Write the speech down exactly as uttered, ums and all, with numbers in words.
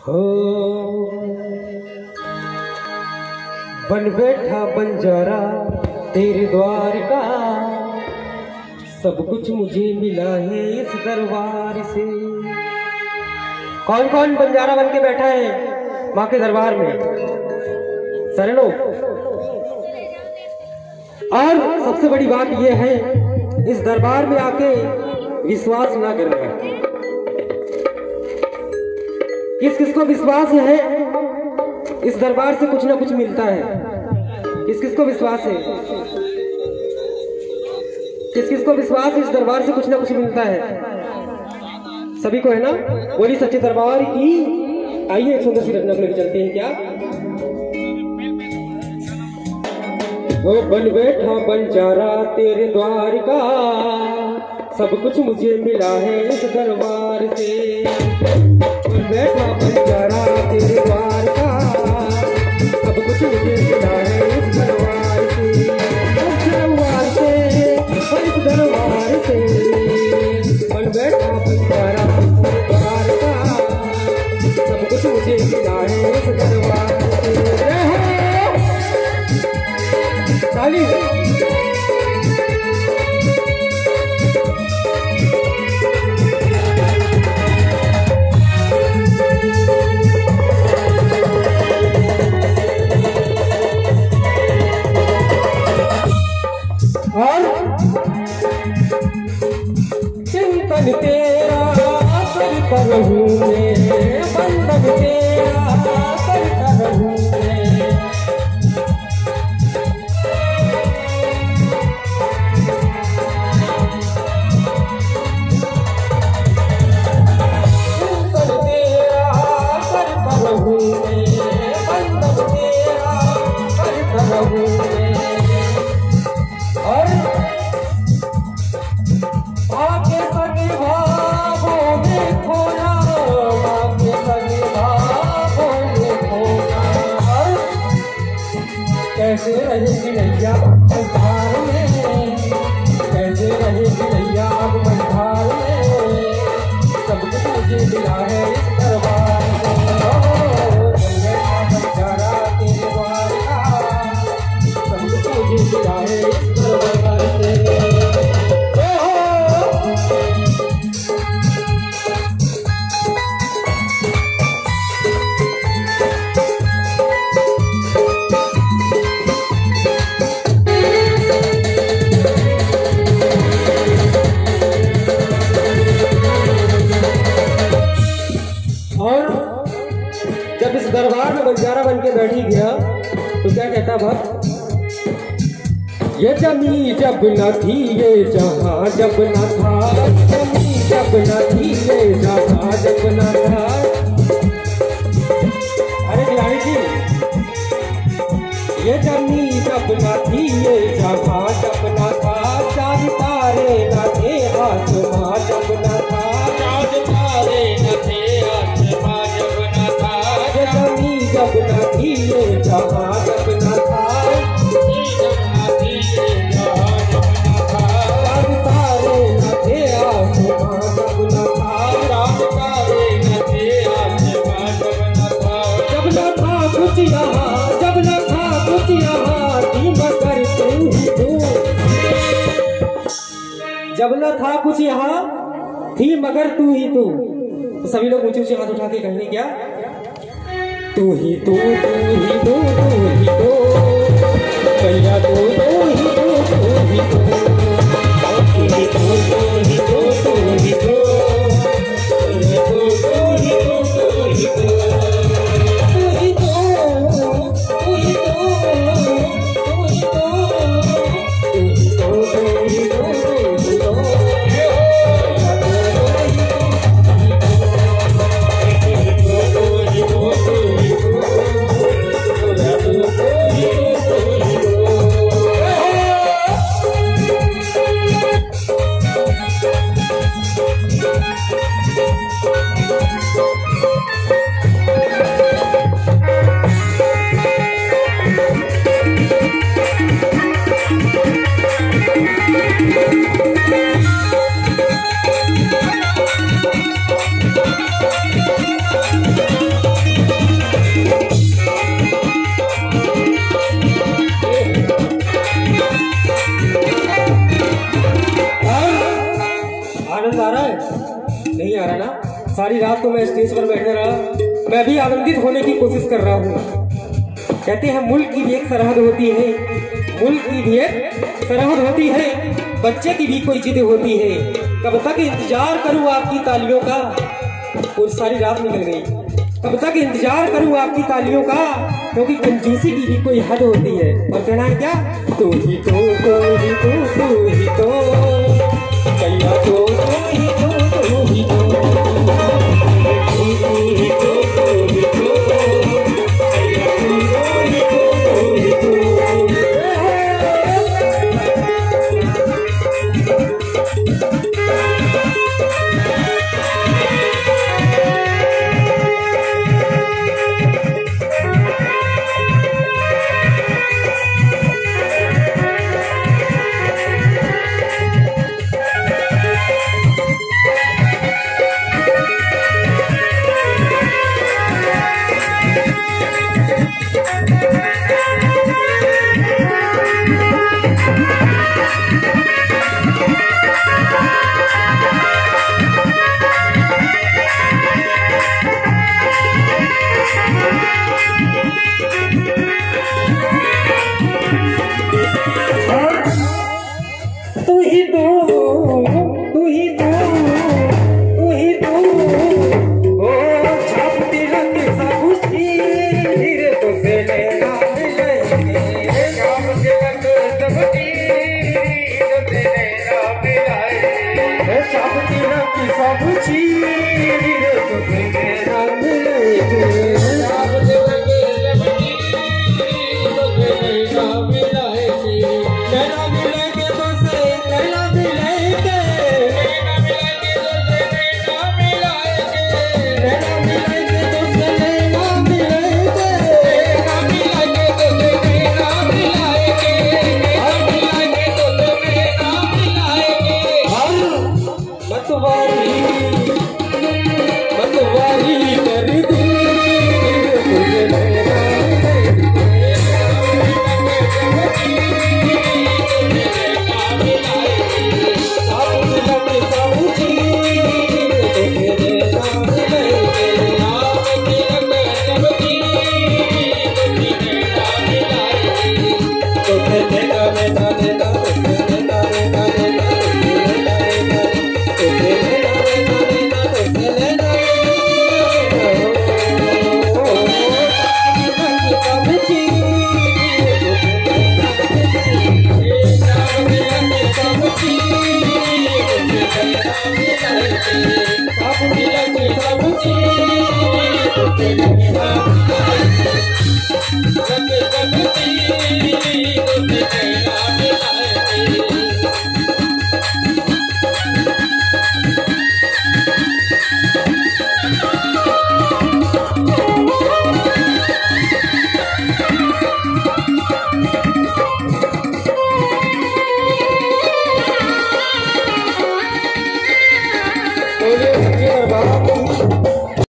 हो बन बैठा बंजारा तेरे द्वार का, सब कुछ मुझे मिला है इस दरबार से। कौन कौन बंजारा बन के बैठा है माँ के दरबार में? सारे लोग। और सबसे बड़ी बात यह है, इस दरबार में आके विश्वास ना करना। किस किस को विश्वास है इस दरबार से कुछ ना कुछ मिलता है? किस किस को विश्वास है? किस किस को विश्वास है इस दरबार से कुछ ना कुछ मिलता है? सभी को है ना? बोली सच्चे दरबार की। आइए एक सुंदर सी रचना लेकर चलते हैं क्या? वो बन बैठा बंजारा तेरे द्वार का, सब कुछ मुझे मिला है इस दरबार से। बन बैठा बंजारा तेरे द्वार का, सब कुछ मुझे मिला है इस दरबार से। इस दरबार से, इस दरबार से। बन बैठा बंजारा तेरे द्वार का, सब कुछ मुझे मिला है इस दरबार से। ताली और चिंतन तेरा करता रहूं मैं, बंधन तेरा करता रहूं मैं। चिंतन तेरा करता रहूं मैं, बंधन तेरा करता रहूं मैं। और आके सगे भावों में खोना, आके सगे भावों में खोना। कैसे रहेगी नैया मझधार में, कैसे रहेगी नैया अब मझधार में। सब कुछ मुझे मिला है इस दरबार से। बंजारा तेरे द्वार का, सब कुछ मुझे मिला है इस दरबार से। और जब इस दरबार में बंजारा बन के बैठी गया तो क्या कहता भक्त? ये जमी जब न थी ये जहां जब न था, जमी जब न थी ये जहां जब न था। अरे बिहारी जी, ये जमी जब न थी ये जहां जब न था, चांद तारे न थे आसमां जब न था, चांद तारे न थे आसमां जब न था। ये जमी जब न थी ये जहां जब न था, जब न था कुछ यहाँ थी मगर तू ही तू। जब न था कुछ यहाँ थी मगर तू ही तू। तो सभी लोग ऊंचे ऊंचे हाथ उठा के कहेंगे क्या? तू ही तू, तू ही तू, तू ही तू, भैया तू, तू ही तू, तू ही तू, तू ही तू, तू ही तू, तू ही तू, तू ही तू, तू ही तू, तू ही तू। नहीं आ रहा ना? सारी रात तो मैं स्टेज पर बैठा रहा, मैं भी आनंदित होने की कोशिश कर रहा हूँ। कहते हैं मुल्क की भी एक सरहद होती है, मुल्क की भी एक सरहद होती है, बच्चे की भी कोई जिद होती है। कब तक इंतजार करूँ आपकी तालियों का? और सारी रात निकल गई। कब तक इंतजार करूँ आपकी तालियों का? क्योंकि कंजूसी की भी कोई हद होती है। और कहना है क्या? तू ही तो, तू ही तो, तू ही तो, कैया तो, तू ही तो, तू ही तो, तू ही तो, तू ही तो, कैया तू, तू ही तो, तू ही तो। तू ही तो, तू ही तो, तू ही तो, ओ छापती रंग साबुशी हीरे तो से लेना मिलेंगे, छापती रंग साबुशी हीरे तो से लेना मिलेंगे, छापती रंग साबुशी हीरे तो से लेना मिलेंगे, छापती रंग साबुशी तो से लेना मिलेंगे, लेना मिलेंगे तो से लेना मिलेंगे, लेना मिलेंगे तो से लेना मिलेंगे, लेना मिलेंगे तो से लेना मिलेंगे, लेना मिलेंगे तो से लेना मिलेंगे, हर मिलेंगे तो से लेना मिलेंगे, हर मतवारी मतवारी कर दी तुझे लेना Thank you.